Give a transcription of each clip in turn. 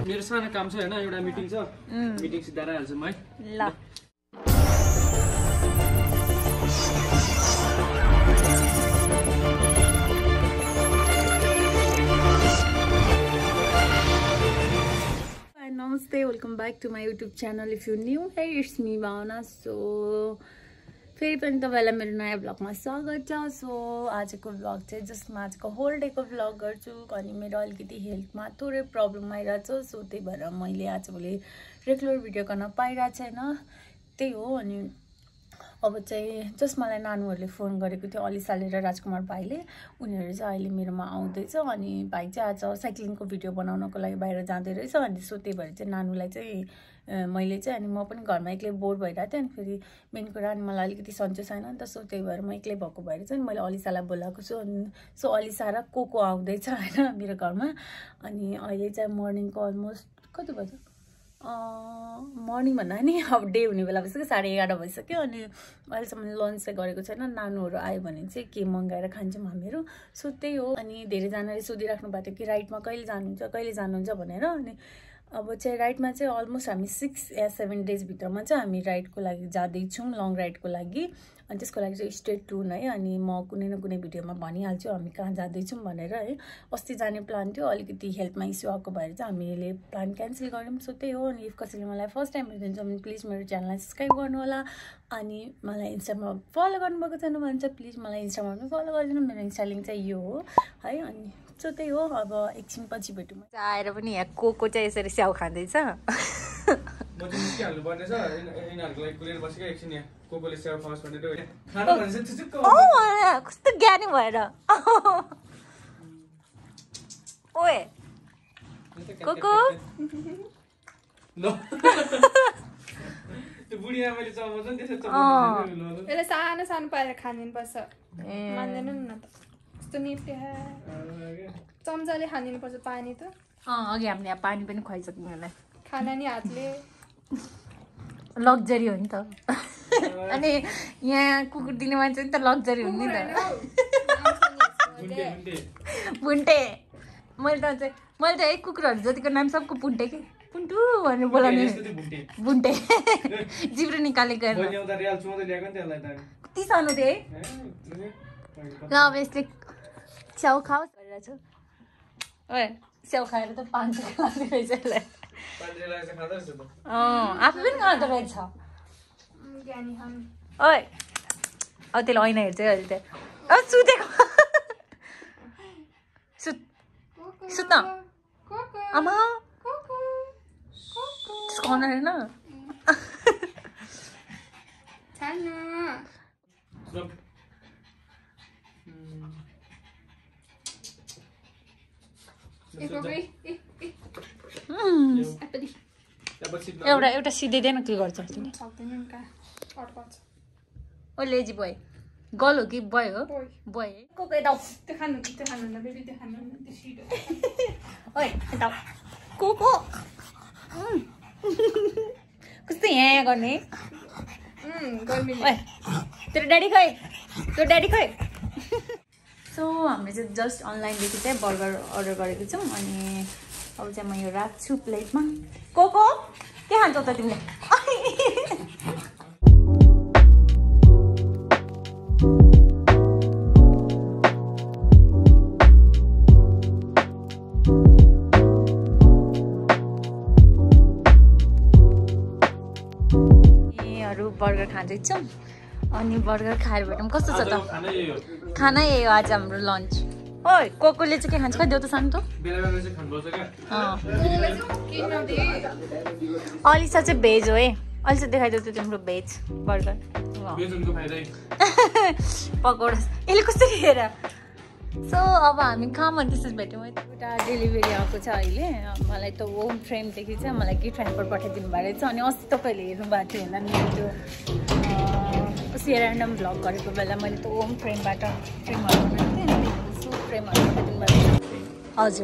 मेरो सानो काम छ हैन एउटा मिटिङ छ मिटिङ सिधाएर हाल्छु म है ल Namaste, welcome back to my YouTube channel. If you're new, hey, it's me Bhavna. So फेरि पनि तपाईलाई मेरो नयाँ ब्लगमा स्वागत छ। सो आजको ब्लग चाहिँ जसमा आजको होल डेको ब्लग गर्छु अनि मेरो अलिकति हेल्थमा थोरै प्रब्लम आइरहेछ। सो त्यही भएर मैले आजभोलि रेगुलर भिडियो गर्न पाइरहेको छैन। त्यही हो। अनि अब चाहिँ जस मलाई नानुहरूले फोन गरेको थियो अलिसाले र राजकुमार भाइले, उनीहरू चाहिँ अहिले मेरोमा आउँदैछ अनि भाइ चाहिँ आज साइक्लिङको भिडियो बनाउनको लागि बाहिर जाँदै रहेछ। अनि सो त्यही भएर चाहिँ नानुलाई चाहिँ मैले चाहिँ अनि म पनि घरमा एक्लै बोर भइरहेको थिएँ। अनि फेरि मेन कुरा अनि मलाई अलिकति सन्चो छैन नि त। सो त्यही भएर म एक्लै भएको भएर चाहिँ मैले अलिसालाई बोलाएको छु। अनि सो अलिसा र कोको आउँदैछ होइन मेरो घरमा। अनि अहिले चाहिँ मर्निङको अलमोस्ट कति बज्यो मर्निङ भन्दा नि अब डे हुने बेला भइसक्यो 11:30 भइसक्यो। अनि अहिलेसम्म लन्च चाहिँ गरेको छैन। नानुहरू आयो भने चाहिँ के मगाएर खान्छौँ हामीहरू। सो त्यही हो। अनि धेरैजनाले सोधिराख्नु भएको थियो कि राइडमा कहिले जानुहुन्छ भनेर। अनि अब चाहिँ राइडमा चाहिँ अलमोस्ट हामी 6 या 7 डेजभित्रमा चाहिँ हामी राइडको लागि जाँदैछौँ, लङ राइडको लागि। अनि त्यसको लागि चाहिँ स्टे ट्युन है। अनि म कुनै न कुनै भिडियोमा भनिहाल्छु हामी कहाँ जाँदैछौँ भनेर है। अस्ति जाने प्लान थियो, अलिकति हेल्थमा इस्यु आएको भएर चाहिँ हामीले प्लान क्यान्सल गऱ्यौँ। सो त्यही हो। अनि इफ कसैले मलाई फर्स्ट टाइम हेर्नुहुन्छ भने प्लिज मेरो च्यानललाई सब्सक्राइब गर्नु होला। अनि मलाई इन्स्टामा फलो गर्नुभएको छैन भने चाहिँ प्लिज मलाई इन्स्टामा पनि फलो गरिदिनु। मेरो इन्स्टा लिङ्क चाहिँ यो हो है। अनि सो त्यही हो। अब एकछिन पछि भेटौँ। आएर पनि यहाँ कोको चाहिँ यसरी स्याउ खाँदैछ। म चाहिँ निस्किहाल्नु पर्ने छ यिनीहरूको लागि कुरेर बसेको एकछिन यहाँ कोकोले स्याउ खाओस् भनेर खाना भन्छ चुचुक्क कस्तो ज्ञानी भएर ओए कोको त्यो बुढी आमाले चबाउँछ नि त्यसै चबाउँछ यसले सानो सानो पारेर खानिनुपर्छ मान्दैन न त कस्तो निप्टे चम्चाले खानिनुपर्छ पानी त अघि हामीले यहाँ पानी पनि खुवाइसक्यौँ यसलाई खाना नि हातले लग्जरी हो नि त। अनि यहाँ कुकुर दिने मान्छे नि त लग्जरी हो नि त। पुन्टे मैले त है कुकुरहरू जतिको नाम सबको पुन्टे के पुन्टु भनेर बोलाउने बुन्टे जिब्रो निकालेको कति सानो थिएँ ल। अब यसले स्याउ खाओस् भनेर छु। ओए स्याउ खाएर त 500 लाग्ने रहेछ यसलाई। आफै पनि खाँदो रहेछ। ओए अब त्यसले ऐना हेर्छ अहिले त्यहाँ सुतेको सुत न आमा खाना हेर्न एउटा सिधैदैन के गर्छ ओ लेजी बोय गर्ल हो कि बोय हो बोय कोको यता त्यो खानु न बेबी त्यो खानु न त्यो सिडो ओए यता कोको कस्तो यहाँ गर्ने गर्मी ओए तेरो ड्याडी खै सो हामीले चाहिँ जस्ट अनलाइनदेखि चाहिँ बर्गर अर्डर गरेको छौँ। अनि अब चाहिँ म यो राख्छु प्लेटमा। कोको के खान्छौ त तिमीले? बर्गर खाँदैछौँ। अनि बर्गर खाएर भेटौँ कस्तो छ त खाना यही हो आज हाम्रो लन्च। ओए कोकोले चाहिँ के खान्छ खै देऊ त सानो त। अलिसा चाहिँ भेज हो है। अलिसा देखाइदेऊ त तिम्रो भेज बर्गर पकौडा यसले कसरी हेर। सो अब हामी कहाँ त्यसरी भेट्यौँ है। एउटा डेलिभरी आएको छ अहिले। मलाई त होम फ्रेमदेखि चाहिँ मलाई गिफ्ट ह्याम्पर पठाइदिनु भएको रहेछ। अनि अस्ति तपाईँहरूले हेर्नु भएको थियो होला मेरो त्यो ऱ्यान्डम भ्लग गरेको बेला मैले त होम फ्रेमबाट फ्रेमहरू बनाएको थिएँ। अनि सो फ्रेमहरू पठाइदिनु भएको छ। हजुर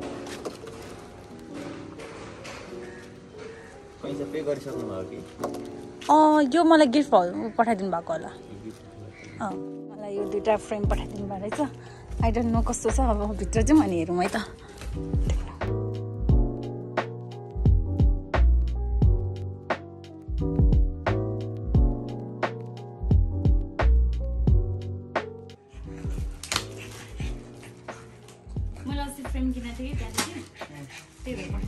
यो मलाई गिफ्ट पठाइदिनु भएको होला। मलाई यो 2टा फ्रेम पठाइदिनु भएको रहेछ। आई डोन्ट नो कस्तो छ। अब भित्र चाहिँ अनि हेरौँ है त। फ्रेम किनेको थिएँ कि त्यहाँदेखि त्यही भएर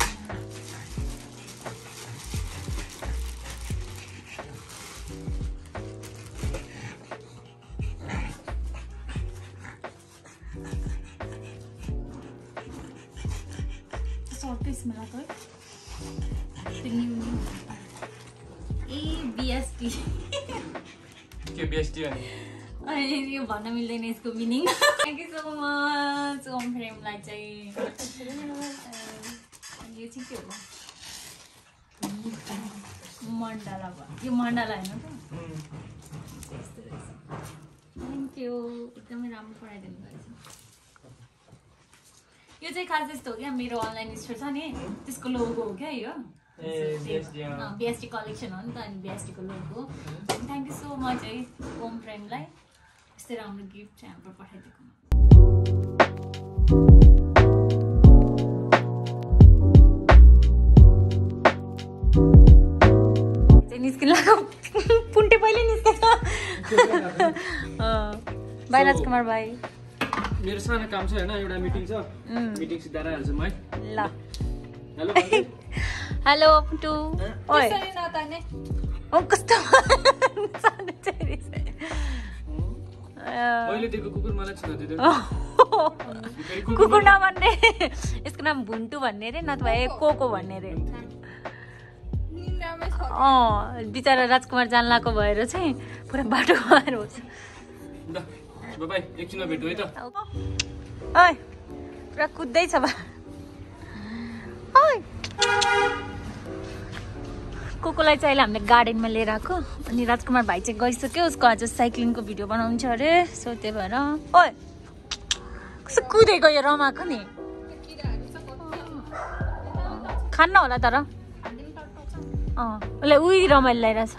सर्टै स्मेल आएको है त्यो न्यू ए बिएसटी के बेस्टी अनि यो भन्न मिल्दैन यसको meaning thank you so much Om फ्रेमलाई चाहिँ यो चाहिँ के हो मण्डला भयो यो मण्डला होइन त थ्याङ्क यू एकदमै राम्रो पढाइदिनु भएछ यो चाहिँ खास यस्तो हो क्या मेरो अनलाइन स्टोर छ नि त्यसको लोगो हो क्या यो बिएसटी कलेक्सन हो नि त अनि बिएसटीको logo thank you so much है ओम फ्रेमलाई यस्तै राम्रो गिफ्ट चाहिँ हाम्रो पठाइदिएको निस्किन लाग्यो पुन्टे पहिले निस्केछ बाई राजकुमार भाइ मेरो सानो काम छ हैन एउटा मिटिङ छ मिटिङ सिधा राइहाल्छु म है ल हेलो हेलो पुन्टु ओइ त्यसरी नताने ओ कस्तो सानो चाहिँ अहिले दिएको कुकुर मलाई छुन दिदैन कुकुर नभन्ने यसको नाम भुन्टु भन्ने रे नथवा कोको भन्ने रे बिचरा राजकुमार जान लाको भएर चाहिँ पुरा बाटो भएर होस् ल बाइ एकछिनमा भेटौँ है त ओइ पुरा कुद्दैछ बा ओइ कोकोलाई चाहिँ अहिले हामीले गार्डनमा लिएर आएको अनि राजकुमार भाइ चाहिँ गइसक्यो उसको आज साइक्लिङको भिडियो बनाउँछ अरे सो त्यही भएर ओइ कस्तो कुदेको यो रमाएको नि खान्न होला तर उसलाई उही रमाइलो लगाइरहेछ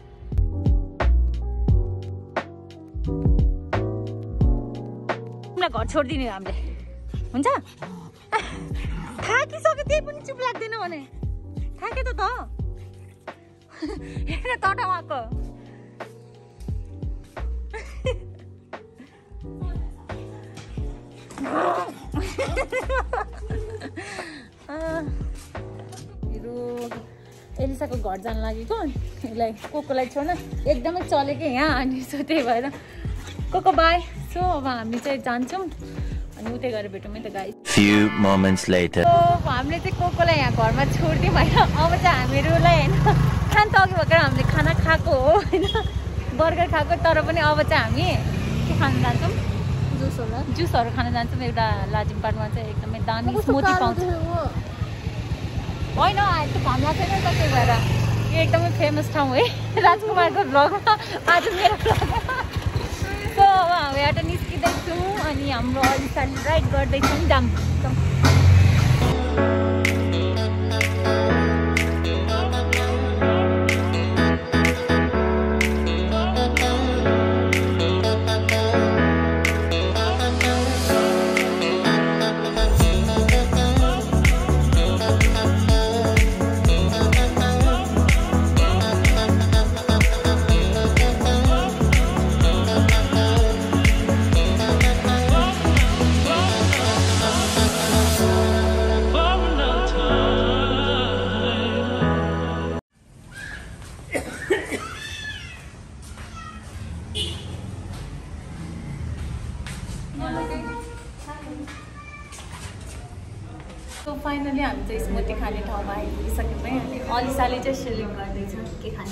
घर छोडिदिने हामीले हुन्छ थाकिसक्यो त्यही पनि चुप लाग्दैन भने थाक्यो त हेर टटामा आएको एलिसाको घर जान लागेको यसलाई कोकोलाई छोड्न एकदमै चलेको यहाँ अनि सो त्यही भएर कोको बाई सो अब हामी चाहिँ जान्छौँ अनि उतै गएर भेटौँ है त गाई few moments later हामीले चाहिँ कोकोलाई यहाँ घरमा छोडिदिउँ होइन अब चाहिँ हामीहरूलाई होइन खान त अघि भर्खर हामीले खाना खाएको हो होइन बर्गर खाएको तर पनि अब चाहिँ हामी के खान जान्छौँ जुसहरू खान जान्छौँ एउटा लाजिमपाटमा चाहिँ एकदमै दामी स्मुदी पाउँछ होइन अहिले त भन्दा छैन त त्यही भएर यो एकदमै फेमस ठाउँ है राजकुमारको भ्लगमा आज मेरो भ्लगमा सो अब हामी यहाँ निस्किँदैछौँ अनि हाम्रो अलिसाली राइड गर्दैछौँ जाम फाइनली हामी चाहिँ स्मुदी खाने ठाउँमा आइपुगिसक्यौँ है अनि अलिसाले चाहिँ सेलिङ गर्दैछ के खाने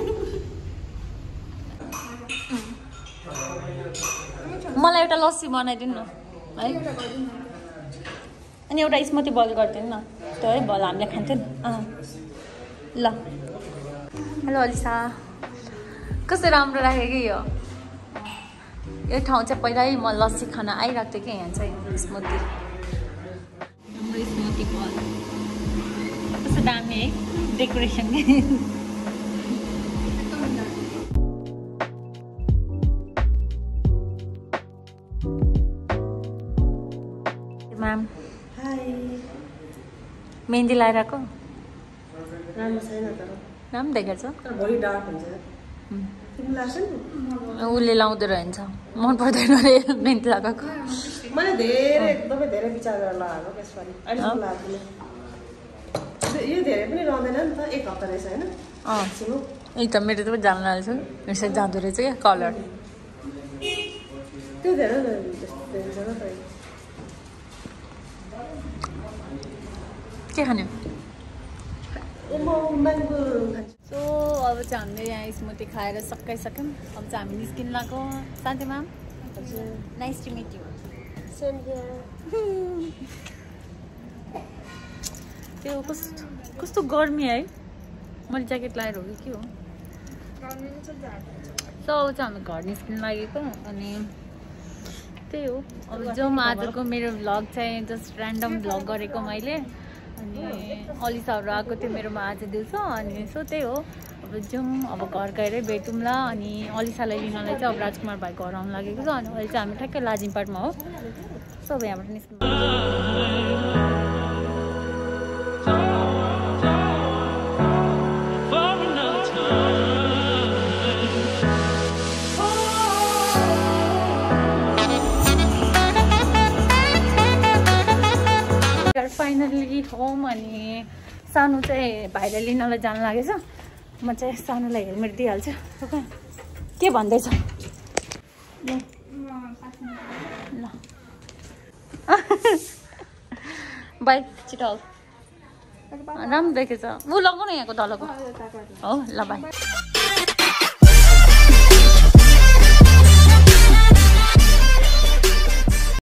मलाई एउटा लस्सी बनाइदिनु न है अनि एउटा स्मुदी बल गरिदिनु न त्यो है बल हामीले खान्थ्यौँ नि ल हेलो अलिसा कस्तो राम्रो राखेँ कि यो ठाउँ चाहिँ पहिल्यै म लस्सी खान आइरहेको थिएँ कि यहाँ चाहिँ स्मुदी स्मुदी बल कस्तो दामी है डेकोरेसन म्याम मेहन्दी लगाइरहेको राम्रो छैन तर राम्रो देखेको छ भोलि डार्क हुन्छ उसले लाउँदो रहन्छ मन पर्दैन रे मेहनत लगाएको मैले धेरै एकदमै धेरै विचार गरेर लगाएको त्यसपालि अहिलेसम्म लागेको यो धेरै पनि रहँदैन नि त 1 हप्ता रहेछ होइन एकदम मेरो त जान लाग्छ यसरी जाँदो रहेछ क्या कलर त्यो धेरै हुन्छ न त के खाने म्याङ्गो सो अब चाहिँ हामीले यहाँ स्मुदी खाएर सकाइसक्यौँ अब चाहिँ हामी निस्किन लाग्यो Shanti ma'am nice to meet you त्यो कस्तो गर्मी है मैले ज्याकेट लगाएर हो कि के हो सो अब चाहिँ हामी घर निस्किन लागेको अनि त्यही हो अब जो आजको मेरो भ्लग चाहिँ जस्ट ऱ्यान्डम भ्लग गरेको मैले अनि अलिसाहरू आएको थियो मेरोमा आज दिउँसो अनि सो त्यही हो अब जाउँ अब घर गएरै भेटौँला अनि अलिसालाई लिनलाई चाहिँ अब राजकुमार भाइ घर आउनु लागेको छ अनि अहिले चाहिँ हामी ठ्याक्कै लाजिमपाटमा हो सो अब यहाँबाट निस्किनु फाइनली होम अनि सानो चाहिँ भाइलाई लिनलाई जानु लागेछ म चाहिँ सानोलाई हेलमेट दिइहाल्छु के भन्दैछ ल बाइक छिटो राम्रो देखेछ ऊ लगाउन यहाँको तलको हो ल बाई